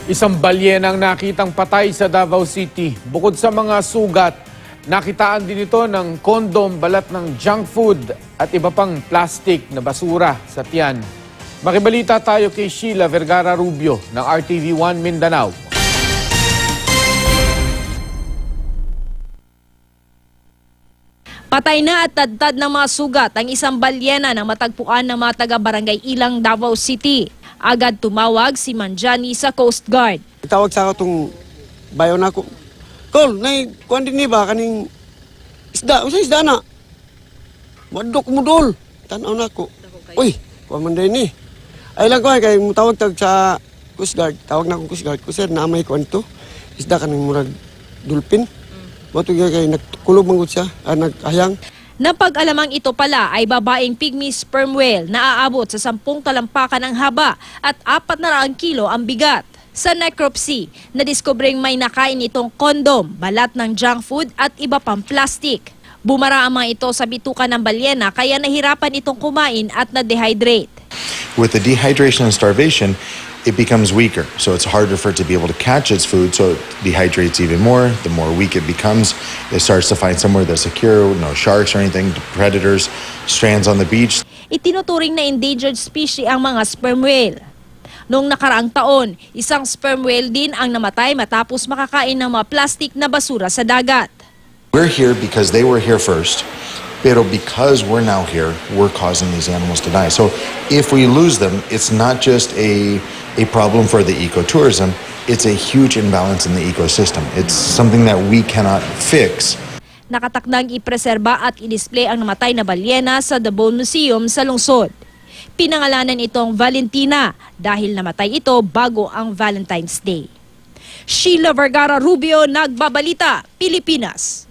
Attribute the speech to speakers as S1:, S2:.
S1: Isang balyenang nakitang patay sa Davao City. Bukod sa mga sugat, nakitaan din ito ng condom, balat ng junk food at iba pang plastic na basura sa tiyan. Makibalita tayo kay Sheila Vergara Rubio ng RTV1 Mindanao.
S2: Patay na at tadtad ng mga sugat ang isang balyena na matagpuan ng mga taga-barangay Ilang, Davao City. Agad tumawag si Manjani sa Coast Guard.
S3: Tawag sa ako itong bayo na ako. Kol, kuhan din ni ba kaning isda? Usa isda na? Madok mo dol. Tanaw na ako. Uy, kuha man din ni. Ay lang ko kay mutawag tag sa Coast Guard. Tawag na akong Coast Guard. Sir, naamay ko to. Isda kaning murag dulpin. Mato kay nagkulob mangud siya, naghayang.
S2: Napag-alamang ito pala ay babaeng pygmy sperm whale na aabot sa 10 talampakan ang haba at 400 kilo ang bigat. Sa necropsy, nadiskobring may nakain itong condom, balat ng junk food at iba pang plastic. Bumara ang mga ito sa bituka ng balyena kaya nahirapan itong kumain at na-dehydrate.
S4: With the dehydration and starvation, it becomes weaker. So it's harder for it to be able to catch its food, so it dehydrates even more. The more weak it becomes, it starts to find somewhere that's secure, no sharks or anything, predators, strands on the beach.
S2: Itinuturing na endangered species ang mga sperm whale. Noong nakaraang taon, isang sperm whale din ang namatay matapos makakain ng mga plastic na basura sa dagat.
S4: We're here because they were here first. Pero because we're now here, we're causing these animals to die. So if we lose them, it's not just a problem for the ecotourism, it's a huge imbalance in the ecosystem. It's something that we cannot fix.
S2: Nakatakdang ipreserba at i-display ang namatay na balyena sa The Bone Museum sa lungsod. Pinangalanan itong Valentina dahil namatay ito bago ang Valentine's Day. Sheila Vergara Rubio, Nagbabalita, Pilipinas.